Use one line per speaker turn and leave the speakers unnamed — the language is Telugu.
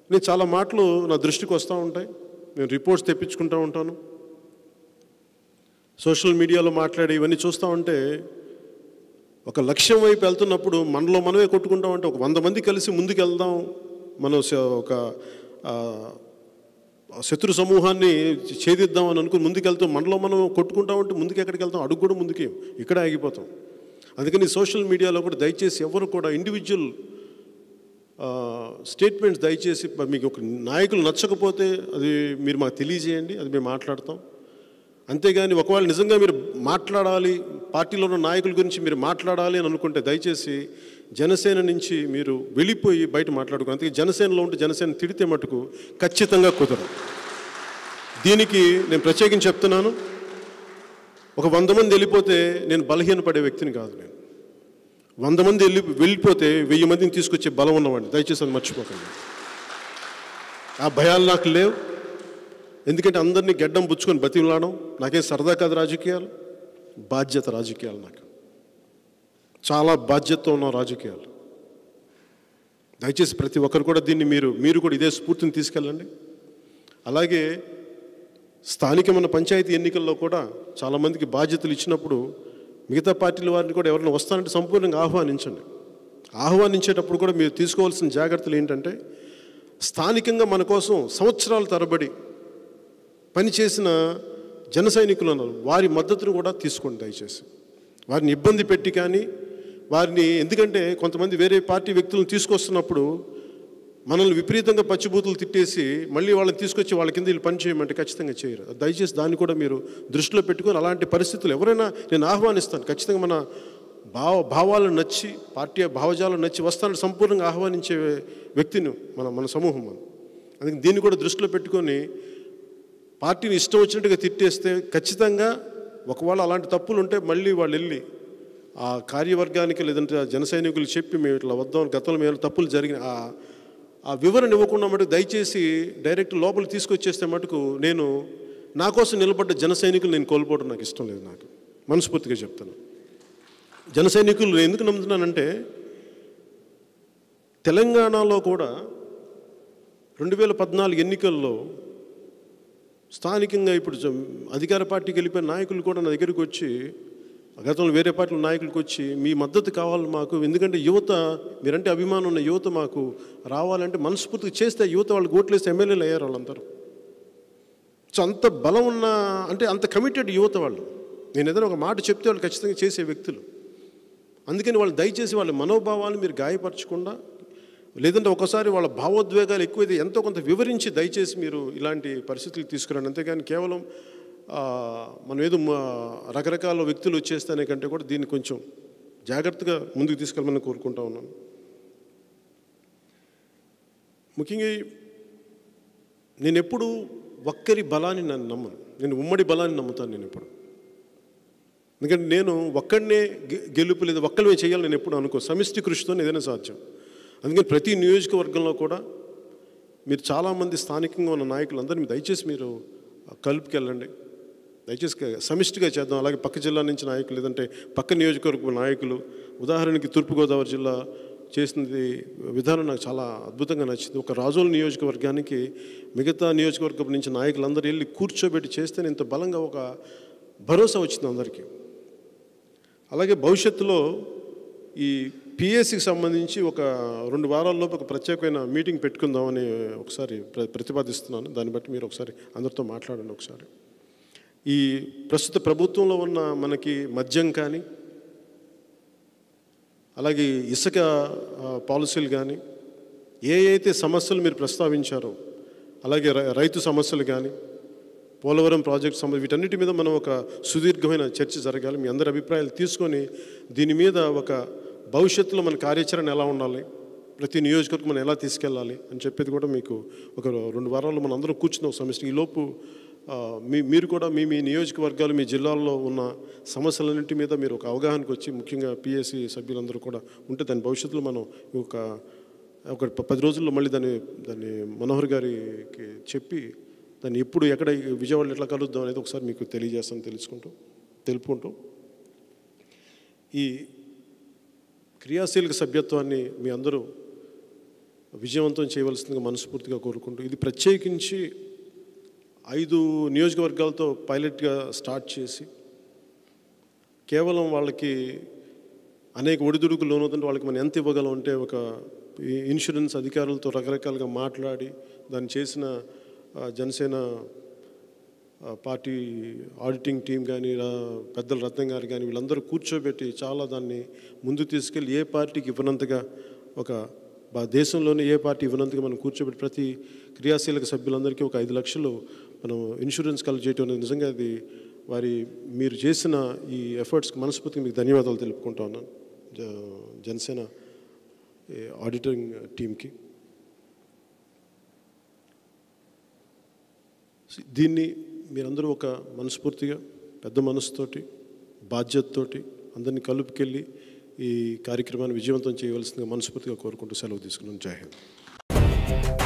నేను చాలా మాటలు నా దృష్టికి వస్తూ ఉంటాయి, నేను రిపోర్ట్స్ తెప్పించుకుంటూ ఉంటాను. సోషల్ మీడియాలో మాట్లాడి ఇవన్నీ చూస్తూ ఉంటే ఒక లక్ష్యం వైపు వెళ్తున్నప్పుడు మనలో మనమే కొట్టుకుంటాం. అంటే ఒక 100 మంది కలిసి ముందుకు వెళ్దాం, మనం ఒక శత్రు సమూహాన్ని ఛేదిద్దాం అని అనుకుని ముందుకెళ్తూ మనలో మనం కొట్టుకుంటాం. అంటే ముందుకు ఎక్కడికి వెళ్తాం? అడుగు కూడా ముందుకే, ఇక్కడే ఆగిపోతాం. అందుకని సోషల్ మీడియాలో కూడా దయచేసి ఎవరు కూడా ఇండివిజువల్ స్టేట్మెంట్స్ దయచేసి, మీకు ఒక నాయకులు నచ్చకపోతే అది మీరు మాకు తెలియజేయండి, అది మేము మాట్లాడతాం. అంతేగాని ఒకవేళ నిజంగా మీరు మాట్లాడాలి, పార్టీలో ఉన్న నాయకుల గురించి మీరు మాట్లాడాలి అని అనుకుంటే దయచేసి జనసేన నుంచి మీరు వెళ్ళిపోయి బయట మాట్లాడుకో. అందుకే జనసేనలో ఉంటే జనసేన తిడితే మటుకు ఖచ్చితంగా కుదరదు. దీనికి నేను ప్రత్యేకించి చెప్తున్నాను. ఒక 100 మంది వెళ్ళిపోతే నేను బలహీనపడే వ్యక్తిని కాదు. నేను 100 మంది వెళ్ళిపోతే 1000 మందిని తీసుకొచ్చే బలం ఉన్నవాడిని. దయచేసి అది మర్చిపోకండి. ఆ భయాలు నాకు లేవు. ఎందుకంటే అందరినీ గెడ్డం పుచ్చుకొని బతిమలాడడం నాకేం సరదా కాదు. రాజకీయాలు బాధ్యత, రాజకీయాలు నాకు చాలా బాధ్యతతో ఉన్న రాజకీయాలు. దయచేసి ప్రతి ఒక్కరు కూడా దీన్ని మీరు కూడా ఇదే స్ఫూర్తిని తీసుకెళ్ళండి. అలాగే స్థానికమైన పంచాయతీ ఎన్నికల్లో కూడా చాలామందికి బాధ్యతలు ఇచ్చినప్పుడు మిగతా పార్టీల వారిని కూడా ఎవరైనా వస్తానంటే సంపూర్ణంగా ఆహ్వానించండి. ఆహ్వానించేటప్పుడు కూడా మీరు తీసుకోవాల్సిన జాగ్రత్తలు ఏంటంటే, స్థానికంగా మన కోసం సంవత్సరాల తరబడి పనిచేసిన జన సైనికులు ఉన్నారు, వారి మద్దతును కూడా తీసుకోండి. దయచేసి వారిని ఇబ్బంది పెట్టి కానీ వారిని, ఎందుకంటే కొంతమంది వేరే పార్టీ వ్యక్తులను తీసుకొస్తున్నప్పుడు మనల్ని విపరీతంగా పచ్చిబూతులు తిట్టేసి మళ్ళీ వాళ్ళని తీసుకొచ్చి వాళ్ళ కింద వీళ్ళు పని చేయమంటే ఖచ్చితంగా చేయరు. దయచేసి దాన్ని కూడా మీరు దృష్టిలో పెట్టుకొని అలాంటి పరిస్థితులు ఎవరైనా నేను ఆహ్వానిస్తాను. ఖచ్చితంగా మన భావాలను నచ్చి, పార్టీ భావజాలను నచ్చి వస్తానని సంపూర్ణంగా ఆహ్వానించే వ్యక్తిని మన సమూహం. అందుకని దీన్ని కూడా దృష్టిలో పెట్టుకొని పార్టీని ఇష్టం వచ్చినట్టుగా తిట్టేస్తే ఖచ్చితంగా ఒకవేళ అలాంటి తప్పులు ఉంటే మళ్ళీ వాళ్ళు వెళ్ళి ఆ కార్యవర్గానికి లేదంటే జన సైనికులు చెప్పి మేము ఇట్లా వద్దాం, గతంలో మేము తప్పులు జరిగిన ఆ వివరణ ఇవ్వకుండా మటుకు దయచేసి డైరెక్ట్ లోపలికి తీసుకొచ్చేస్తే మటుకు నేను నా కోసం నిలబడ్డ జన సైనికులు నేను కోల్పోవడం నాకు ఇష్టం లేదు. నాకు మనస్ఫూర్తిగా చెప్తాను. జన సైనికులు ఎందుకు నమ్ముతున్నానంటే, తెలంగాణలో కూడా 2014 ఎన్నికల్లో స్థానికంగా ఇప్పుడు అధికార పార్టీకి వెళ్ళిపోయిన నాయకులు కూడా నా దగ్గరికి వచ్చి, గతంలో వేరే పార్టీల నాయకులకు వచ్చి మీ మద్దతు కావాలి మాకు, ఎందుకంటే యువత మీరంటే అభిమానం ఉన్న యువత మాకు రావాలంటే మనస్ఫూర్తిగా చేస్తే యువత వాళ్ళకి ఓట్లేస్తే ఎమ్మెల్యేలు అయ్యారు వాళ్ళందరూ. సో అంత బలం ఉన్న, అంటే అంత కమిటెడ్ యువత వాళ్ళు. నేను ఏదైనా ఒక మాట చెప్తే వాళ్ళు ఖచ్చితంగా చేసే వ్యక్తులు. అందుకని వాళ్ళు దయచేసి వాళ్ళ మనోభావాలు మీరు గాయపరచకుండా, లేదంటే ఒకసారి వాళ్ళ భావోద్వేగాలు ఎక్కువైతే ఎంతో కొంత వివరించి దయచేసి మీరు ఇలాంటి పరిస్థితులు తీసుకురండి. అంతేగాని కేవలం మనం ఏదో రకరకాల వ్యక్తులు వచ్చేస్తానే కంటే కూడా దీన్ని కొంచెం జాగ్రత్తగా ముందుకు తీసుకెళ్ళమని కోరుకుంటా ఉన్నాను. ముఖ్యంగా నేను ఎప్పుడు ఒక్కరి బలాన్ని నన్ను నమ్మను, నేను ఉమ్మడి బలాన్ని నమ్ముతాను. నేను ఎప్పుడు, ఎందుకంటే నేను ఒక్కడనే గెలుపు లేదా ఒక్కరిమే చేయాలి నేను ఎప్పుడు అనుకో. సమిష్టి కృషితో ఏదైనా సాధ్యం. అందుకని ప్రతి నియోజకవర్గంలో కూడా మీరు చాలామంది స్థానికంగా ఉన్న నాయకులందరినీ దయచేసి మీరు కలుపుకెళ్ళండి. దయచేసి సమిష్టిగా చేద్దాం. అలాగే పక్క జిల్లా నుంచి నాయకులు, లేదంటే పక్క నియోజకవర్గ నాయకులు, ఉదాహరణకి తూర్పుగోదావరి జిల్లా చేసినది విధానం నాకు చాలా అద్భుతంగా నచ్చింది. ఒక రాజోలు నియోజకవర్గానికి మిగతా నియోజకవర్గం నుంచి నాయకులందరూ వెళ్ళి కూర్చోబెట్టి చేస్తే ఇంత బలంగా ఒక భరోసా వచ్చింది అందరికీ. అలాగే భవిష్యత్తులో ఈ పిఎస్సికి సంబంధించి ఒక 2 వారాల్లోపు ఒక ప్రత్యేకమైన మీటింగ్ పెట్టుకుందామని ఒకసారి ప్రతిపాదిస్తున్నాను. దాన్ని బట్టి మీరు ఒకసారి అందరితో మాట్లాడండి. ఒకసారి ఈ ప్రస్తుత ప్రభుత్వంలో ఉన్న మనకి మద్యం కానీ, అలాగే ఇసుక పాలసీలు కానీ, అయితే సమస్యలు మీరు ప్రస్తావించారో, అలాగే రైతు సమస్యలు కానీ, పోలవరం ప్రాజెక్ట్ సమస్య, వీటన్నిటి మీద మనం ఒక సుదీర్ఘమైన చర్చ జరగాలి. మీ అందరి అభిప్రాయాలు తీసుకొని దీని మీద ఒక భవిష్యత్తులో మన కార్యాచరణ ఎలా ఉండాలి, ప్రతి నియోజకవర్గం మనం ఎలా తీసుకెళ్ళాలి అని చెప్పేది కూడా మీకు ఒక 2 వారాల్లో మనం అందరం కూర్చున్న ఒక సమస్య. ఈలోపు మీరు కూడా మీ నియోజకవర్గాలు, మీ జిల్లాల్లో ఉన్న సమస్యలన్నింటి మీద మీరు ఒక అవగాహనకు వచ్చి, ముఖ్యంగా పిఎస్సి సభ్యులందరూ కూడా ఉంటే దాని భవిష్యత్తులో మనం ఒక 10 రోజుల్లో మళ్ళీ దాన్ని మనోహర్ గారికి చెప్పి దాన్ని ఎప్పుడు ఎక్కడ విజయవాడలో ఎట్లా కలుద్దాం అనేది ఒకసారి మీకు తెలియజేస్తాను, తెలుపుకుంటూ ఈ క్రియాశీలక సభ్యత్వాన్ని మీ అందరూ విజయవంతం చేయవలసిందిగా మనస్ఫూర్తిగా కోరుకుంటూ, ఇది ప్రత్యేకించి 5 నియోజకవర్గాలతో పైలట్గా స్టార్ట్ చేసి కేవలం వాళ్ళకి అనేక ఒడిదుడుకులు లోనవుతుంటే వాళ్ళకి మనం ఎంత ఇవ్వగలం అంటే, ఒక ఇన్సూరెన్స్ అధికారులతో రకరకాలుగా మాట్లాడి దాన్ని చేసిన జనసేన పార్టీ ఆడిటింగ్ టీం కానీ, పెద్దల రత్నం గారు కానీ, వీళ్ళందరూ కూర్చోబెట్టి చాలా దాన్ని ముందుకు తీసుకెళ్ళి ఏ పార్టీకి ఇవ్వనంతగా, ఒక దేశంలోనే ఏ పార్టీ ఇవ్వనంతగా మనం కూర్చోబెట్టి ప్రతి క్రియాశీలక సభ్యులందరికీ ఒక 5 లక్షలు మనం ఇన్సూరెన్స్ కలెక్ట్ చేయడం అనేది నిజంగా అది మీరు చేసిన ఈ ఎఫర్ట్స్కి మనస్ఫూర్తిగా మీకు ధన్యవాదాలు తెలుపుకుంటా ఉన్నాను జనసేన ఆడిటింగ్ టీంకి. దీన్ని మీరందరూ ఒక మనస్ఫూర్తిగా పెద్ద మనసుతోటి బాధ్యతతోటి అందరినీ కలుపుకెళ్ళి ఈ కార్యక్రమాన్ని విజయవంతం చేయవలసిందిగా మనస్ఫూర్తిగా కోరుకుంటూ సెలవు తీసుకున్నాను. జై హింద్.